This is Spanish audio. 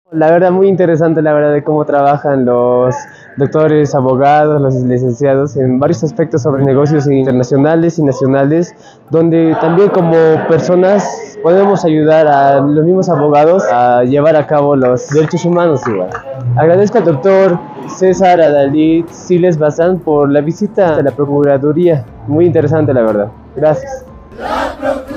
La verdad, muy interesante, la verdad, de cómo trabajan los doctores, abogados, los licenciados en varios aspectos sobre negocios internacionales y nacionales, donde también como personas podemos ayudar a los mismos abogados a llevar a cabo los derechos humanos igual. Agradezco al doctor César Adalid Siles Bazán por la visita a la Procuraduría. Muy interesante, la verdad. Gracias.